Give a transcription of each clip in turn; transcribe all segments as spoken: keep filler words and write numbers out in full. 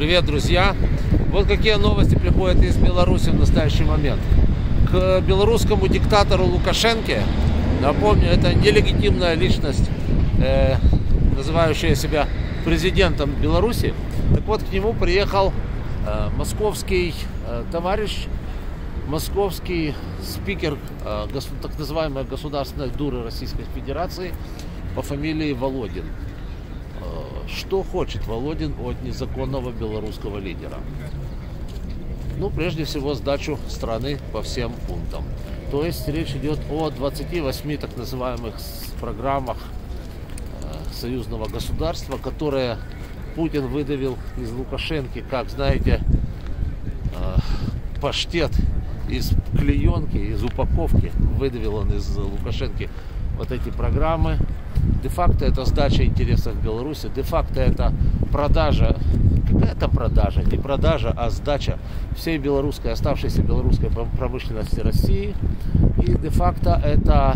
Привет, друзья! Вот какие новости приходят из Беларуси в настоящий момент. К белорусскому диктатору Лукашенке, напомню, это нелегитимная личность, э, называющая себя президентом Беларуси. Так вот, к нему приехал э, московский э, товарищ, московский спикер э, гос, так называемой Государственной Думы Российской Федерации по фамилии Володин. Что хочет Володин от незаконного белорусского лидера? Ну, прежде всего, сдачу страны по всем пунктам. То есть речь идет о двадцати восьми так называемых программах э, союзного государства, которые Путин выдавил из Лукашенки, как, знаете, э, паштет из клеенки, из упаковки. Выдавил он из Лукашенки вот эти программы. Де-факто это сдача интересов Беларуси, де-факто это продажа, какая там продажа, не продажа, а сдача всей белорусской, оставшейся белорусской промышленности России. И де-факто это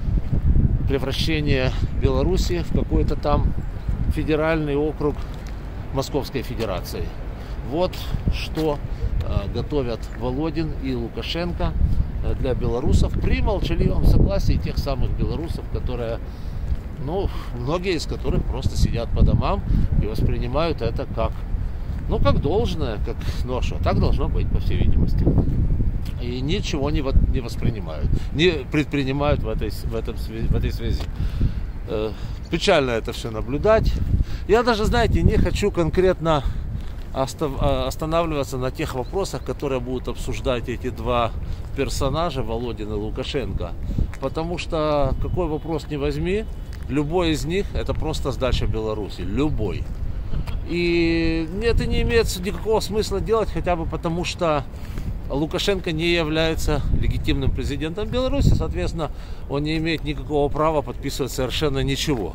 превращение Беларуси в какой-то там федеральный округ Московской Федерации. Вот что э, готовят Володин и Лукашенко для белорусов при молчаливом согласии тех самых белорусов, которые, ну, многие из которых просто сидят по домам и воспринимают это как, ну, как должное, как, ну, а что, так должно быть, по всей видимости. И ничего не, не воспринимают, не предпринимают в этой, в этом, в этой связи. Э, печально это все наблюдать. Я даже, знаете, не хочу конкретно останавливаться на тех вопросах, которые будут обсуждать эти два персонажа, Володин и Лукашенко. Потому что какой вопрос не возьми, любой из них это просто сдача Беларуси. Любой. И это не имеет никакого смысла делать, хотя бы потому, что Лукашенко не является легитимным президентом Беларуси. Соответственно, он не имеет никакого права подписывать совершенно ничего.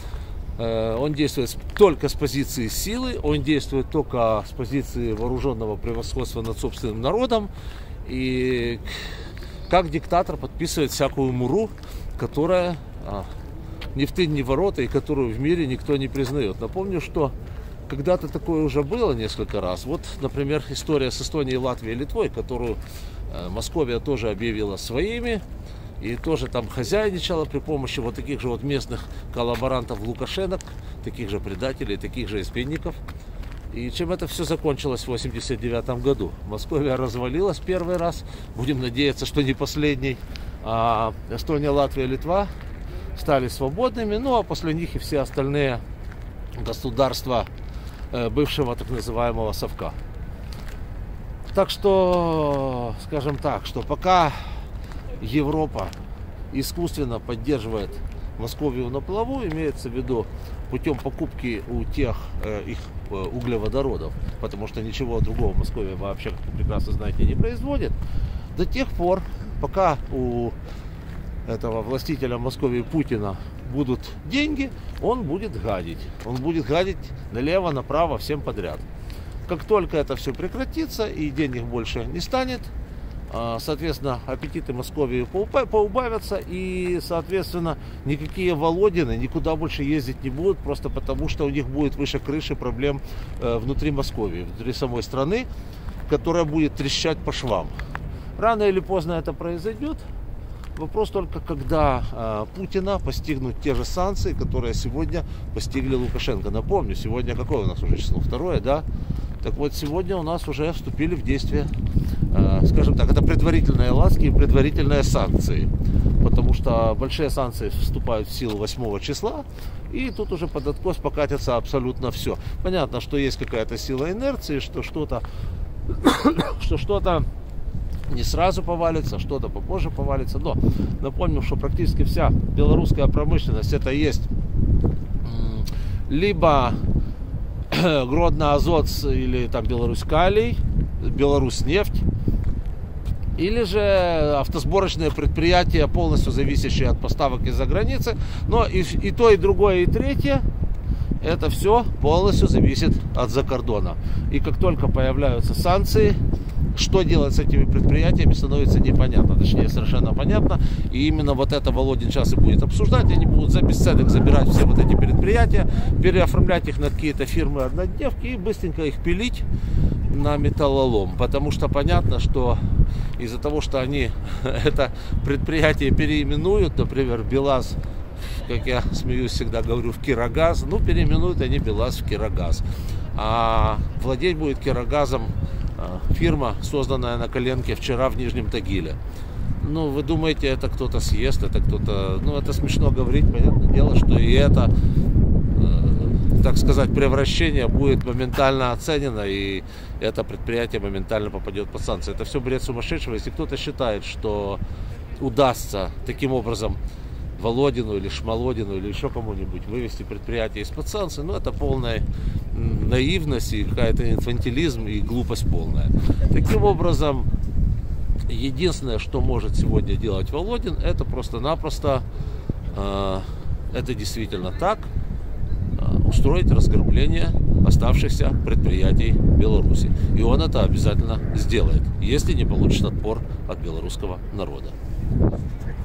Он действует только с позиции силы, он действует только с позиции вооруженного превосходства над собственным народом. И как диктатор подписывает всякую муру, которая а, ни в тын, ни в ворота, и которую в мире никто не признает. Напомню, что когда-то такое уже было несколько раз. Вот, например, история с Эстонией, Латвией и Литвой, которую э, Московия тоже объявила своими. И тоже там хозяйничала при помощи вот таких же вот местных коллаборантов Лукашенок, таких же предателей, таких же изменников. И чем это все закончилось в восемьдесят девятом году? Московия развалилась первый раз, будем надеяться, что не последний. А Эстония, Латвия, Литва стали свободными, ну а после них и все остальные государства бывшего так называемого совка. Так что, скажем так, что пока Европа искусственно поддерживает Московию на плаву, имеется в виду путем покупки у тех э, их э, углеводородов, потому что ничего другого Московия вообще, как вы прекрасно знаете, не производит, до тех пор, пока у этого властителя Московии Путина будут деньги, он будет гадить. Он будет гадить налево, направо, всем подряд. Как только это все прекратится и денег больше не станет, соответственно, аппетиты Московии поубавятся, и, соответственно, никакие Володины никуда больше ездить не будут, просто потому что у них будет выше крыши проблем внутри Московии, внутри самой страны, которая будет трещать по швам. Рано или поздно это произойдет. Вопрос только, когда э, Путина постигнут те же санкции, которые сегодня постигли Лукашенко. Напомню, сегодня какое у нас уже число? Второе, да? Так вот, сегодня у нас уже вступили в действие, э, скажем так, это предварительные ласки и предварительные санкции. Потому что большие санкции вступают в силу восьмого числа, и тут уже под откос покатится абсолютно все. Понятно, что есть какая-то сила инерции, что что-то, что что-то не сразу повалится, что-то попозже повалится. Но напомню, что практически вся белорусская промышленность это есть либо Гродно-Азот или там Беларусь-Калий, Беларусь-Нефть, или же автосборочные предприятия, полностью зависящие от поставок из-за границы. Но и, и то, и другое, и третье, это все полностью зависит от закордона. И как только появляются санкции, что делать с этими предприятиями, становится непонятно, точнее совершенно понятно. И именно вот это Володин сейчас и будет обсуждать. Они будут за бесценок забирать все вот эти предприятия, переоформлять их на какие-то фирмы-однодневки и быстренько их пилить на металлолом. Потому что понятно, что из-за того, что они это предприятие переименуют, например, БелАЗ, как я смеюсь, всегда говорю, в Кирогаз, ну, переименуют они БелАЗ в Кирогаз. А владеть будет Кирогазом фирма, созданная на коленке вчера в Нижнем Тагиле. Ну, вы думаете, это кто-то съест, это кто-то... Ну, это смешно говорить, понятное дело, что и это, э, так сказать, превращение будет моментально оценено, и это предприятие моментально попадет под санкции. Это все бред сумасшедшего. Если кто-то считает, что удастся таким образом Володину или Шмолодину или еще кому-нибудь вывести предприятие из-под санкций, ну, это полная наивность и какая-то инфантилизм и глупость полная. Таким образом, единственное, что может сегодня делать Володин, это просто-напросто, э, это действительно так, э, устроить разграбление оставшихся предприятий Беларуси. И он это обязательно сделает, если не получит отпор от белорусского народа.